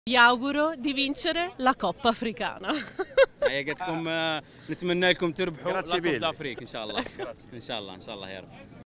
Vi auguro di vincere la Coppa Africana. هي قلت لكم نتمنى لكم تربحوا Grazie لا كوب mille. دافريك ان شاء الله. ان شاء الله يا رب.